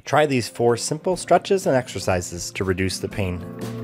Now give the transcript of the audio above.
Try these 4 simple stretches and exercises to reduce the pain.